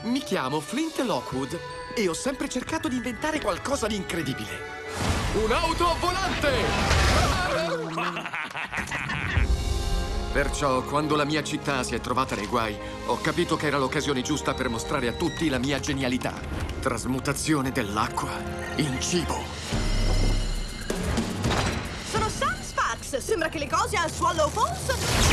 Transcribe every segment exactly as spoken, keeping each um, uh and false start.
Mi chiamo Flint Lockwood e ho sempre cercato di inventare qualcosa di incredibile. Un'auto volante! Perciò, quando la mia città si è trovata nei guai, ho capito che era l'occasione giusta per mostrare a tutti la mia genialità. Trasmutazione dell'acqua in cibo. Sono Sam Sparks. Sembra che le cose al Swallow Falls...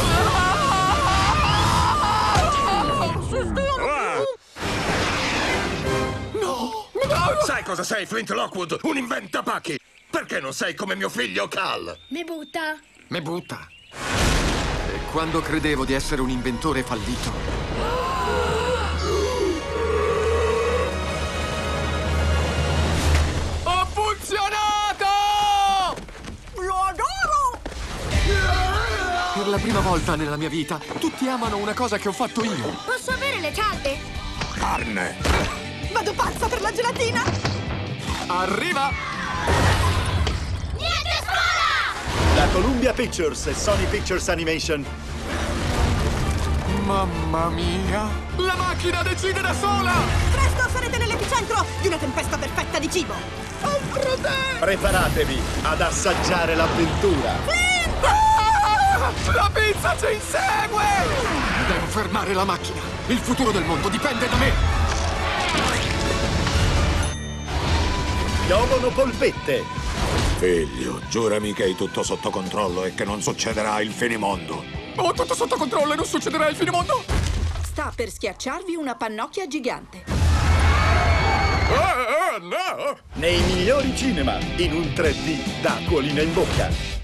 No! Sai cosa sei, Flint Lockwood? Un inventapacchi! Perché non sei come mio figlio Cal? Mi butta. Me butta. E quando credevo di essere un inventore fallito... Ho funzionato! Lo adoro! Per la prima volta nella mia vita, tutti amano una cosa che ho fatto io. Posso avere le calde? Carne! Vado pazza per la gelatina! Arriva! Niente scuola! Da Columbia Pictures e Sony Pictures Animation. Mamma mia! La macchina decide da sola! Presto sarete nell'epicentro di una tempesta perfetta di cibo! Altro te! Preparatevi ad assaggiare l'avventura. Ah! La pizza ci insegue! Devo fermare la macchina! Il futuro del mondo dipende da me! Piovono polpette. Figlio, giurami che hai tutto sotto controllo e che non succederà il finimondo. Ho tutto sotto controllo e non succederà il finimondo? Sta per schiacciarvi una pannocchia gigante. Ah, ah, no! Nei migliori cinema, in un tre D da acquolina in bocca.